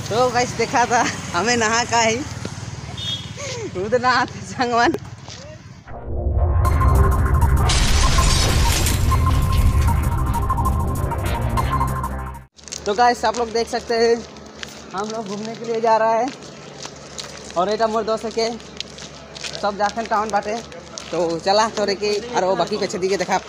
तो गाइस देखा था हमें नहा का ही उधर नहाते संगवन। तो गाइस आप लोग देख सकते हैं हम लोग घूमने के लिए जा रहा है और एटा मोर दोस्त के सब जाखन टाउन बाटे। तो चला तोरे की और वो बाकी पीछे दिखे देखा।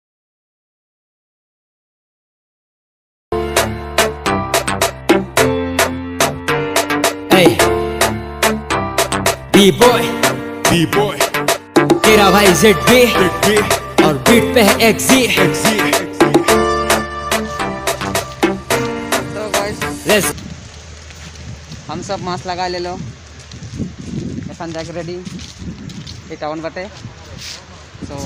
B-boy तेरा भाई ZB और बीट पे है XZ। तो गाइस हम सब मास्क लगा ले लो एखन जाके रेडी ये टाउन बाटे। तो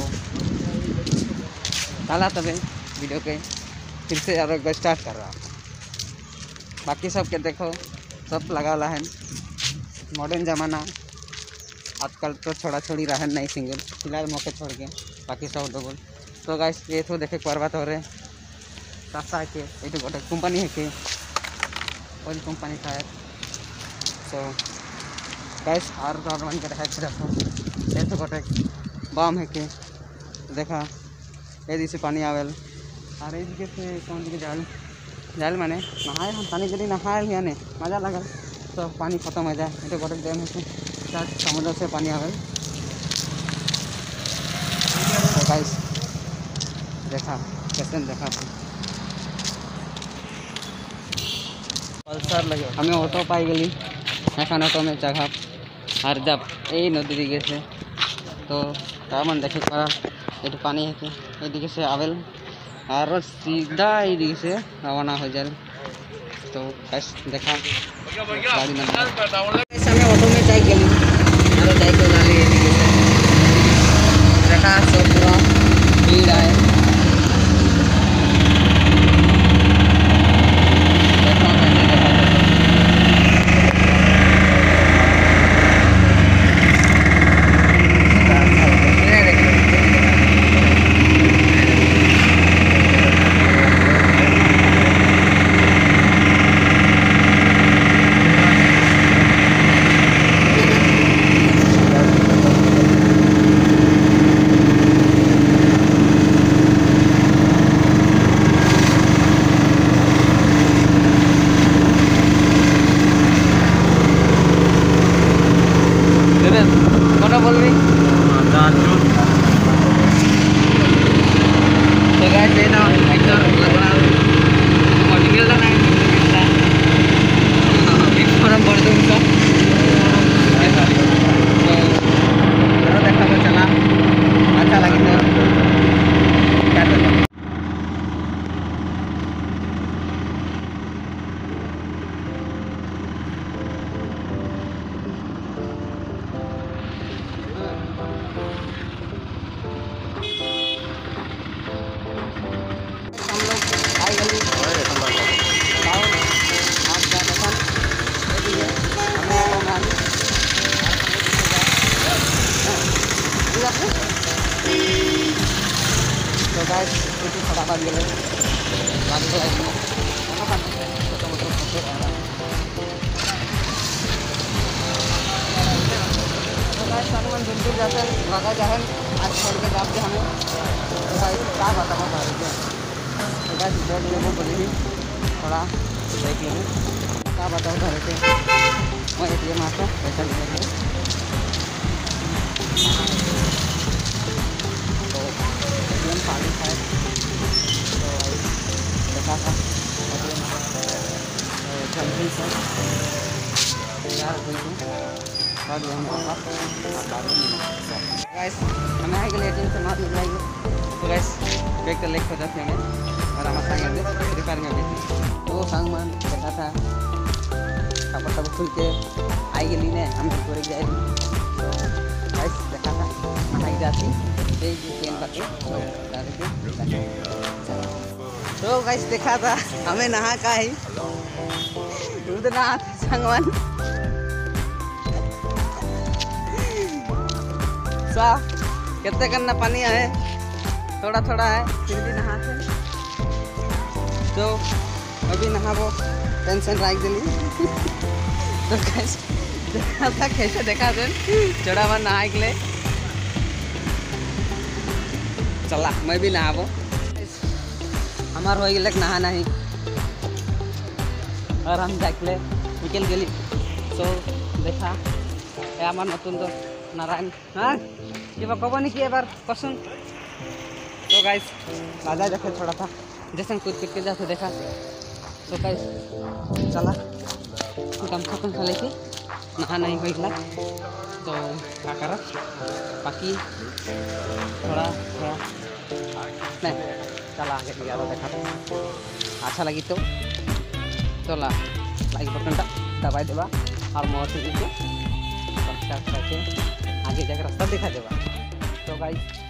चला तबे वीडियो के फिर से और एक स्टार्ट कर रहा। बाकी सब के देखो सब लगा ला है मॉडर्न ज़माना। आजकल तो छोड़ा छोड़ी रहा नहीं सिंगल फिलहाल मौके छोड़ के बाकी सब डबल। तो गाइस ये तो देखे पर्वत हो रहे रास्ता के ये तो गोटे कंपनी है के ऑयल कंपनी शायद। तो गाइस और गवर्नमेंट के देखा रखो ये तो गोटे बम है के देखा ये दिसे पानी आवेल और ये दिखे से कौन दिखे जाल जाल माने नहाए हम पानी जल्दी नहाए भी आने मज़ा लगल। तो पानी खत्म हो जाए ये तो गोटे डैम है समुद्र से पानी आवे। तो गाइस देखा कैसे देखा पल्सर लगे हमें ऑटो पाई गली एखन ऑटो में जगह और जब ये नदी दिखे से तो मन देखे पड़ा ये तो पानी है ये दिखे से आवेल और सीधा ये दिखे से रवाना हो जाए। तो गाइस देखा गाड़ी में हमें ऑटो में जाए गली अरे जाए को गाली देखा सब पूरा भीड़ है। तो गाइस itu खड़ा गेले बात तो गाइस सामान जल्दी जाते लगा जाए आज छोड़ के जाते हमें। तो गाइस क्या बताऊं बारे में तो गाइस इधर लोगों को बोली थोड़ा देख लेंगे क्या बताऊं घर पे मैं एटीएम आता पैसा लेके पानी है। तो देखा था जल्दी से गाइस हमें आए गए एटीएम से मार लगाएंगे। तो गाइस बैग तो लेके जाते हैं और हमारे संग फ्री फायर में भी तो संग मन देखा था कपड़ा सब खुल के आई गई ने हम पूरे जाए। तो गाइस देखा था नहाई जाती तो गाइस देखा था हमें नहा का ही उधर नहाते संगवन। सा कितने करना पानी है थोड़ा थोड़ा है फिर भी नहाते। तो अभी नहाबो टेंशन रख दिली तो देखा था कैसे देखा देन चढ़ा हुआ नहा के लिए चला मैं भी नहाबो हमार हो गए नहा नहीं और हम जाके निकल गली तो देखा हमार नतुन तो नारायण हाँ कि कब नहीं कि एबार पसंद तो गाइस राजा देखे थोड़ा था जैसे कूद कूद के जाते देखा तो गाइस चला गमछा कमछा लेके नहा नहीं हो गया तो क्या करा बाकी थोड़ा थोड़ा नहीं चला आगे ज़्यादा देखा अच्छा लगी तो चला लाइक बटन दबाई देवा और मोबाइल को सब्सक्राइब करके आगे जाकर रास्ता दिखा देवा तो गाइस